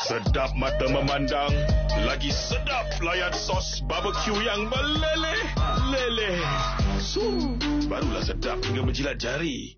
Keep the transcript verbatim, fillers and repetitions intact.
Sedap mata memandang, lagi sedap layan sos barbecue yang meleleh. Leleh. Su, barulah sedap hingga menjilat jari.